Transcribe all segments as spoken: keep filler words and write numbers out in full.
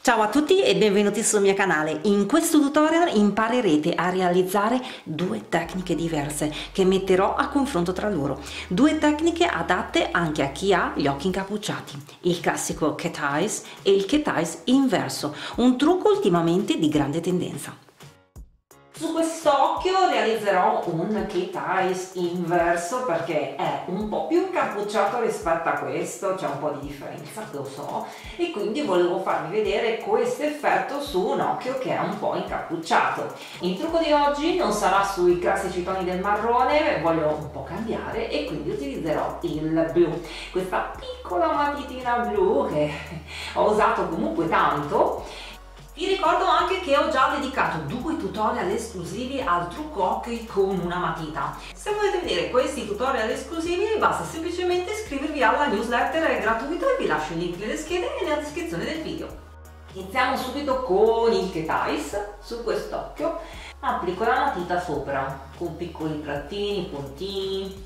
Ciao a tutti e benvenuti sul mio canale. In questo tutorial imparerete a realizzare due tecniche diverse che metterò a confronto tra loro. Due tecniche adatte anche a chi ha gli occhi incappucciati. Il classico cat eyes e il cat eyes inverso, un trucco ultimamente di grande tendenza. Su quest'occhio realizzerò un cat eyes inverso perché è un po' più incappucciato rispetto a questo, c'è un po' di differenza, lo so, e quindi volevo farvi vedere questo effetto su un occhio che è un po' incappucciato. Il trucco di oggi non sarà sui classici toni del marrone, voglio un po' cambiare e quindi utilizzerò il blu, questa piccola matitina blu che ho usato comunque tanto. Vi ricordo anche che ho già dedicato due tutorial esclusivi al trucco occhi con una matita. Se volete vedere questi tutorial esclusivi basta semplicemente iscrivervi alla newsletter, è gratuito e vi lascio il link nelle schede e nella descrizione del video. Iniziamo subito con il cat eyes. Su quest'occhio applico la matita sopra con piccoli trattini, puntini.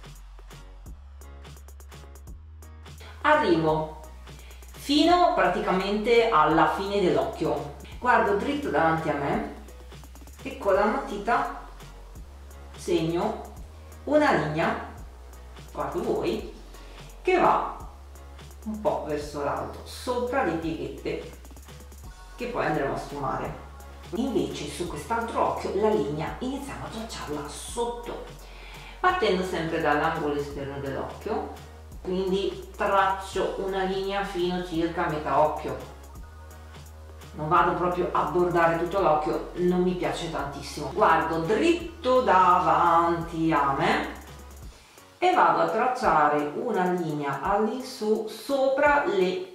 Arrivo fino praticamente alla fine dell'occhio, guardo dritto davanti a me e con la matita segno una linea, guardo voi, che va un po' verso l'alto, sopra le pieghette, che poi andremo a sfumare. Invece su quest'altro occhio la linea iniziamo a tracciarla sotto, partendo sempre dall'angolo esterno dell'occhio. Quindi traccio una linea fino circa a metà occhio, non vado proprio a bordare tutto l'occhio, non mi piace tantissimo. Guardo dritto davanti a me e vado a tracciare una linea all'insù sopra le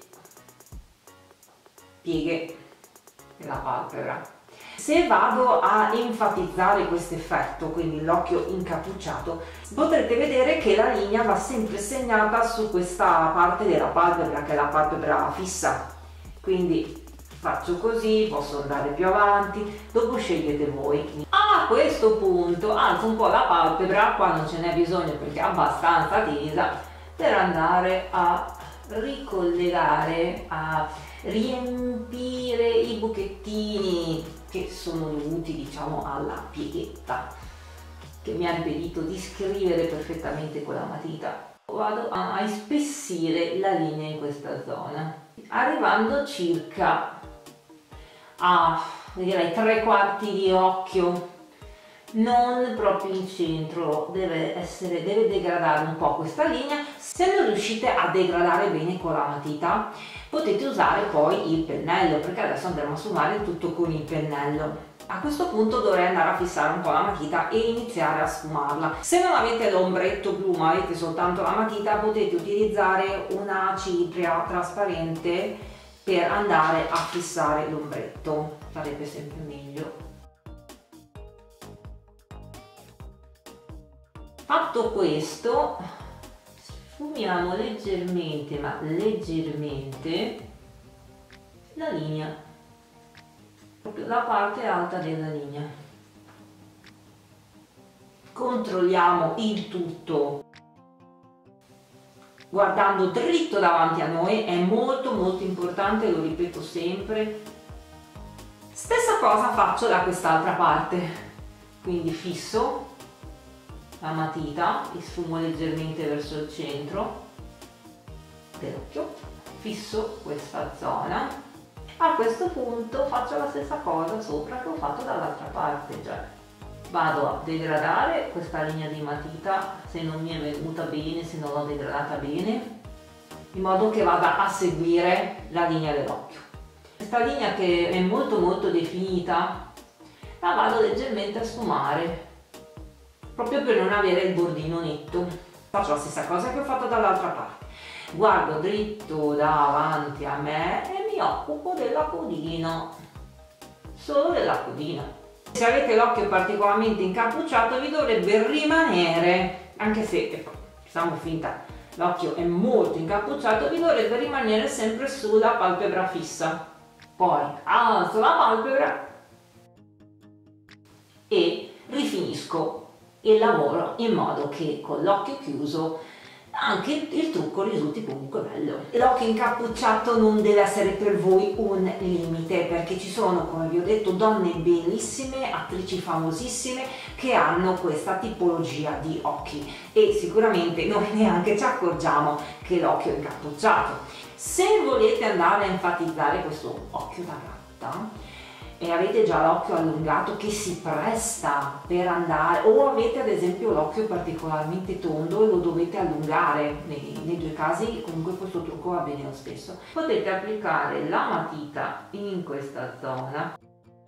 pieghe della palpebra. Se vado a enfatizzare questo effetto, quindi l'occhio incappucciato, potrete vedere che la linea va sempre segnata su questa parte della palpebra, che è la palpebra fissa. Quindi faccio così, posso andare più avanti, dopo scegliete voi. A questo punto alzo un po' la palpebra, qua non ce n'è bisogno perché è abbastanza tesa, per andare a ricollegare, a riempire i buchettini che sono dovuti, diciamo, alla pieghetta che mi ha impedito di scrivere perfettamente con la matita. Vado a ispessire la linea in questa zona, arrivando circa a, direi, tre quarti di occhio, non proprio in centro, deve essere, deve degradare un po' questa linea. Se non riuscite a degradare bene con la matita, potete usare poi il pennello, perché adesso andremo a sfumare tutto con il pennello. A questo punto dovrei andare a fissare un po' la matita e iniziare a sfumarla. Se non avete l'ombretto blu ma avete soltanto la matita, potete utilizzare una cipria trasparente per andare a fissare l'ombretto, sarebbe sempre meglio. Fatto questo, sfumiamo leggermente, ma leggermente, la linea, proprio la parte alta della linea. Controlliamo il tutto guardando dritto davanti a noi, è molto molto importante, lo ripeto sempre. Stessa cosa faccio da quest'altra parte, quindi fisso la matita e sfumo leggermente verso il centro dell'occhio, fisso questa zona. A questo punto faccio la stessa cosa sopra che ho fatto dall'altra parte, cioè vado a degradare questa linea di matita se non mi è venuta bene, se non l'ho degradata bene, in modo che vada a seguire la linea dell'occhio. Questa linea, che è molto molto definita, la vado leggermente a sfumare proprio per non avere il bordino netto. Faccio la stessa cosa che ho fatto dall'altra parte, guardo dritto davanti a me e mi occupo della codina, solo della codina. Se avete l'occhio particolarmente incappucciato vi dovrebbe rimanere, anche se facciamo finta l'occhio è molto incappucciato, vi dovrebbe rimanere sempre sulla palpebra fissa. Poi alzo la palpebra e rifinisco il lavoro in modo che con l'occhio chiuso anche il, il trucco risulti comunque bello. L'occhio incappucciato non deve essere per voi un limite, perché ci sono, come vi ho detto, donne bellissime, attrici famosissime che hanno questa tipologia di occhi e sicuramente noi neanche ci accorgiamo che l'occhio è incappucciato. Se volete andare a enfatizzare questo occhio da gatta e avete già l'occhio allungato che si presta per andare, o avete ad esempio l'occhio particolarmente tondo e lo dovete allungare, nei, nei due casi comunque questo trucco va bene lo stesso, potete applicare la matita in questa zona.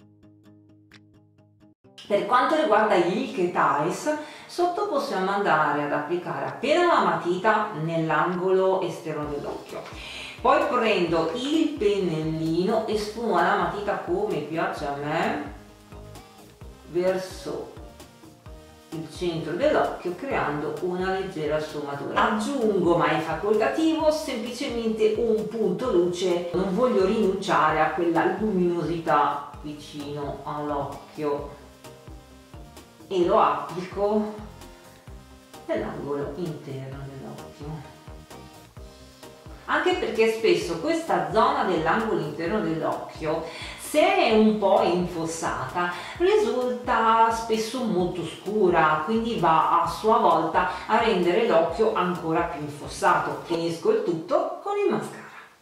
Per quanto riguarda il Cat Eyes, sotto possiamo andare ad applicare appena la matita nell'angolo esterno dell'occhio. Poi prendo il pennellino e sfumo la matita come piace a me verso il centro dell'occhio, creando una leggera sfumatura. Aggiungo, ma è facoltativo, semplicemente un punto luce. Non voglio rinunciare a quella luminosità vicino all'occhio e lo applico nell'angolo interno dell'occhio. Anche perché spesso questa zona dell'angolo interno dell'occhio, se è un po' infossata, risulta spesso molto scura, quindi va a sua volta a rendere l'occhio ancora più infossato. Finisco il tutto con il mascara.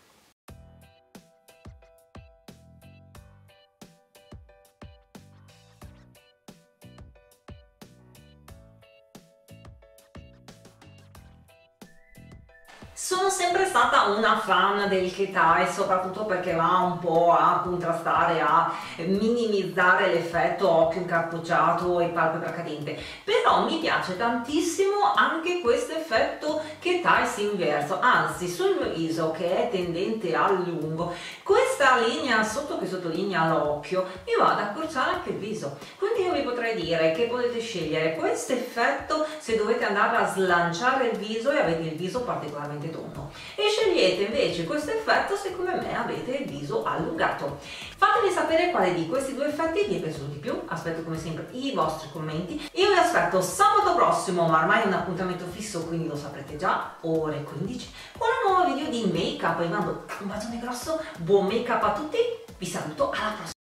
Sono sempre stata una fan del Cat Eye, soprattutto perché va un po' a contrastare, a minimizzare l'effetto occhio incappucciato e palpebra cadente, però mi piace tantissimo anche questo effetto Cat Eyes inverso, anzi sul mio viso che è tendente al lungo, questa linea sotto che sottolinea l'occhio mi va ad accorciare anche il viso, quindi io vi potrei dire che potete scegliere questo effetto se dovete andare a slanciare il viso e avete il viso particolarmente tondo, e scegliete invece questo effetto se come me avete il viso allungato. Fatemi sapere quale di questi due effetti vi è piaciuto di più, aspetto come sempre i vostri commenti. Io vi aspetto sabato prossimo, ma ormai è un appuntamento fisso quindi lo saprete già, ore quindici, con un nuovo video di make up. Vi mando un bacione grosso, buon make up a tutti, vi saluto, alla prossima!